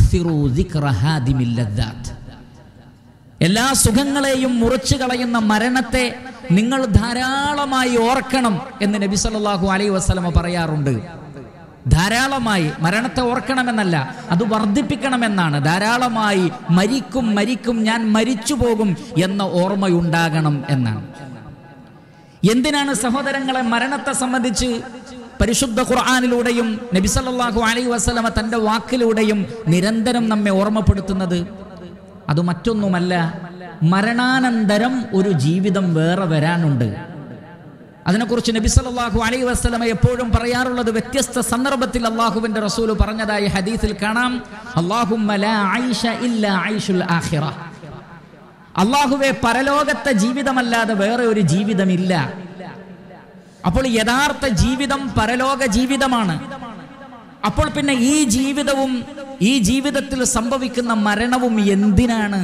അക്സിറു ദിക്റ ഹാദിമിൽ ലദ്ദാത്ത്. എല്ലാ സുഖങ്ങളെയും മുറിച്ചു കളയുന്ന മരണത്തെ നിങ്ങൾ ധാരാളമായി ഓർക്കണം എന്ന് നബി സല്ലല്ലാഹു അലൈഹി വസല്ലമ പറയാറുണ്ട്. ധാരാളമായി മരണത്തെ ഓർക്കണമെന്നല്ല, അത് വർദ്ധിപ്പിക്കണമെന്നാണ്. ധാരാളമായി മരിക്കും ഞാൻ മരിച്ചു പോകും എന്ന ഓർമ്മയുണ്ടാകണം എന്നാണ്. എന്തിനാണ് സഹോദരങ്ങളെ മരണത്തെ സംബന്ധിച്ച് പരിശുദ്ധ ഖുർആനിലൂടെയും നബി സല്ലല്ലാഹു അലൈഹി വസല്ലമ തന്റെ വാക്കിലൂടെയും നിരന്തരം നമ്മെ ഓർമ്മപ്പെടുത്തുന്നത്? അത് മറ്റൊന്നുമല്ല, മരണാനന്തരം ഒരു ജീവിതം വേറെ വരാനുണ്ട്. അതിനെക്കുറിച്ച് നബി സല്ലല്ലാഹു അലൈഹി വസല്ലമ എപ്പോഴും പറയാറുള്ളത് വ്യത്യസ്ത സന്ദർഭത്തിൽ അല്ലാഹുവിന്റെ റസൂൽ പറഞ്ഞതായി ഹദീസിൽ കാണാം. അല്ലാഹുമ്മ ലാ ഐഷ ഇല്ലാ ഐഷുൽ ആഖിറ. അല്ലാഹുവേ, പരലോകത്തെ ജീവിതമല്ലാതെ വേറെ ഒരു ജീവിതമില്ല. അപ്പോൾ യഥാർത്ഥ ജീവിതം പരലോക ജീവിതമാണ്. അപ്പോൾ പിന്നെ ഈ ജീവിതവും ഈ ജീവിതത്തിൽ സംഭവിക്കുന്ന മരണവും എന്തിനാണ്?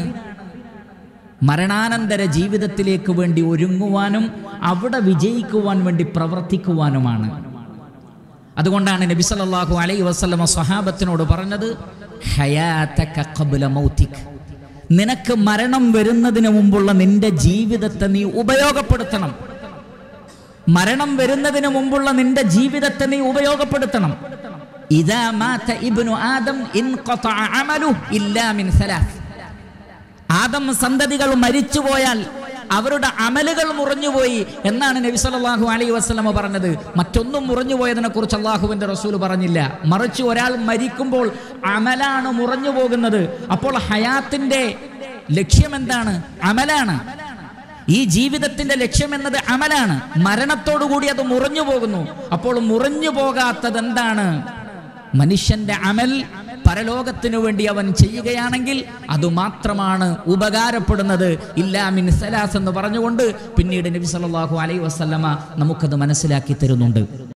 മരണാനന്തര ജീവിതത്തിലേക്ക് വേണ്ടി ഒരുങ്ങുവാനും അവിടെ വിജയിക്കുവാൻ വേണ്ടി പ്രവർത്തിക്കുവാനുമാണ്. അതുകൊണ്ടാണ് നബി സല്ലല്ലാഹു അലൈഹി വസല്ലമ സ്വഹാബത്തിനോട് പറഞ്ഞത്, ഹയാതക ഖബ്ല മൗതിക്. നിനക്ക് മരണം വരുന്നതിന് മുമ്പുള്ള നിന്റെ ജീവിതത്തെ നീ ഉപയോഗപ്പെടുത്തണം. മരണം വരുന്നതിന് മുമ്പുള്ള നിന്റെ ജീവിതത്തെ നീ ഉപയോഗപ്പെടുത്തണം. ഇദാ മാത ഇബ്നു ആദം ഇൻഖതഅ അമലുഹു ഇല്ലാ മിൻ സലാസ്. ആദം സന്തതികൾ മരിച്ചുപോയാൽ അവരുടെ അമലുകൾ മുറിഞ്ഞുപോയി എന്നാണ് നബി സല്ലല്ലാഹു അലൈഹി വസല്ലമ പറഞ്ഞത്. മറ്റൊന്നും മുറിഞ്ഞുപോയതിനെ കുറിച്ച് അല്ലാഹുവിന്റെ റസൂൽ പറഞ്ഞില്ല. മറിച്ച് ഒരാൾ മരിക്കുമ്പോൾ അമലാണ് മുറിഞ്ഞു പോകുന്നത്. അപ്പോൾ ഹയാത്തിന്റെ ലക്ഷ്യം എന്താണ്? അമലാണ്. ഈ ജീവിതത്തിന്റെ ലക്ഷ്യം എന്നത് അമലാണ്. മരണത്തോടുകൂടി അത് മുറിഞ്ഞു പോകുന്നു. അപ്പോൾ മുറിഞ്ഞു പോകാത്തത് എന്താണ്? മനുഷ്യന്റെ അമൽ പരലോകത്തിനു വേണ്ടി അവൻ ചെയ്യുകയാണെങ്കിൽ അതുമാത്രമാണ് ഉപകാരപ്പെടുന്നത്. ഇല്ലാ മിൻ സലാസ് എന്ന് പറഞ്ഞുകൊണ്ട് പിന്നീട് നബി സല്ലല്ലാഹു അലൈഹി വസല്ലമ നമുക്കത് മനസ്സിലാക്കി തരുന്നുണ്ട്.